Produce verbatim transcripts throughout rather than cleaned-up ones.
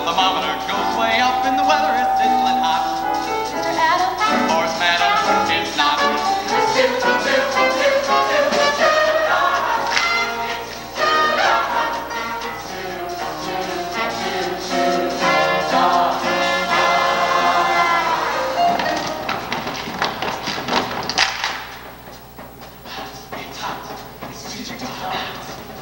thermometer goes way up and the weather is sizzling hot. Mister Adam? Of course, madam, it's not. It's too, too, too, too, too, too hot. It's too hot. It's too, too, too, too hot. It's hot. It's too, too hot.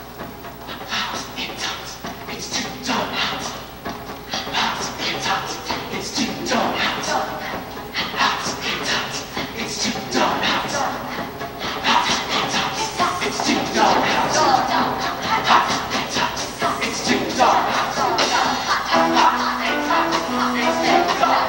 It's hot. It's too darn hot. Hot. It's hot. It's too darn hot. Hot. It's hot. It's too darn hot. Hot. It's hot. It's too darn hot. Hot. It's hot. It's too darn hot. Hot. It's hot. It's too darn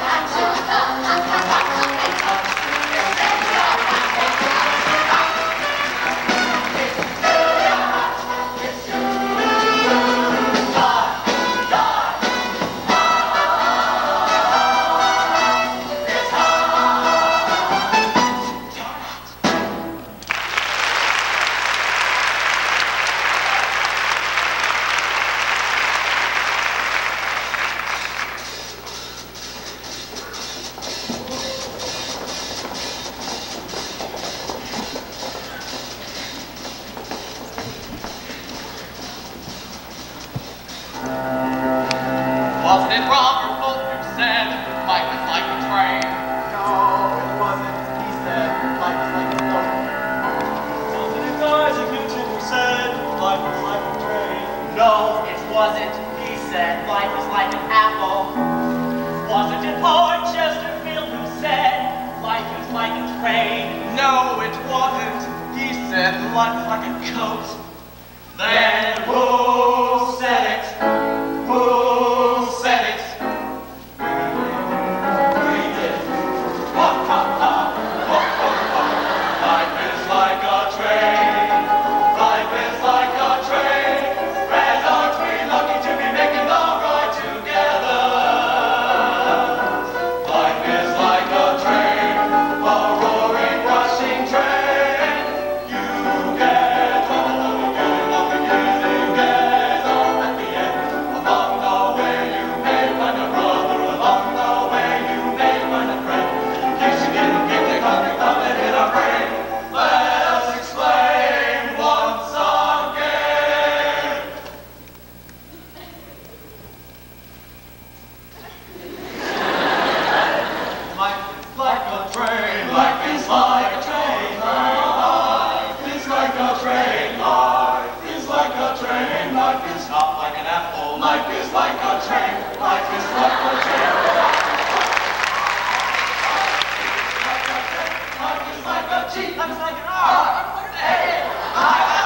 Wasn't it Robert Fulton who said life is like a train? No, it wasn't. He said life is like a boat. Wasn't it Isaac Newton who said life is like a train? No, it wasn't. He said life is like an apple. Wasn't it Lord Chesterfield who said life is like a train? No, it wasn't. He said life is like a coat. Then who said it? Who said it? We did. Ha ha ha! Ho ho ho! Life is like a train. Life is like a train. And aren't we lucky to be making the ride together? Life is like a train, a roaring, rushing train. You get on the beginning, the beginning, get off at the end. Along the way you may find a brother, along the way you may find a friend. In case you didn't get the country club that hit our brain, let us explain once again. Life is like a train, life is like a train, life is like a train, life is like a train, life is not like an apple, life is like a train, life is like a train. Life is like a G, life is like an R, life is like an A, life